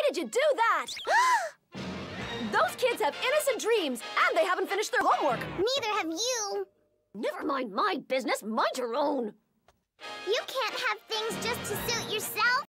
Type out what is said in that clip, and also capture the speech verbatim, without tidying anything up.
did you do that? Those kids have innocent dreams, and they haven't finished their homework. Neither have you. Never mind my business. Mind your own. You can't have things just to suit yourself.